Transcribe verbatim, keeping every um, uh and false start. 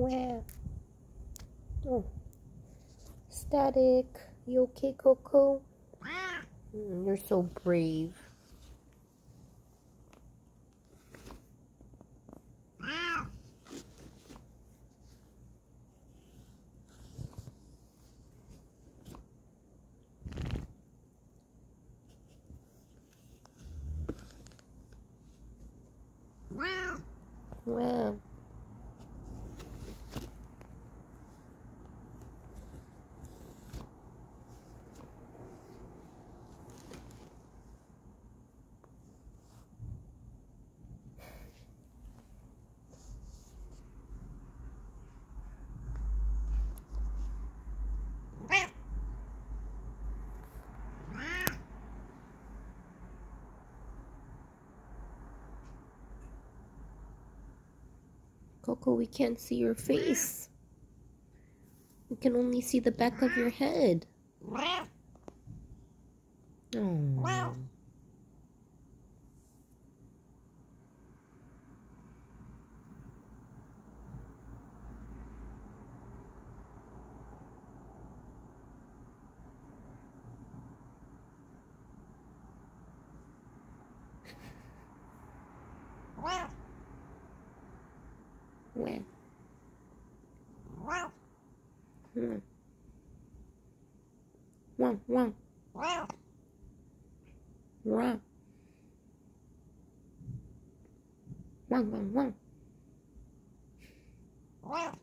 Wow. Oh. Static. You okay, Coco? Mm, you're so brave. Wow. Coco, we can't see your face. We can only see the back of your head. Oh. Where? Hmm. Wow, wow. Wow. Wow. Wow, wow, wow. Wow.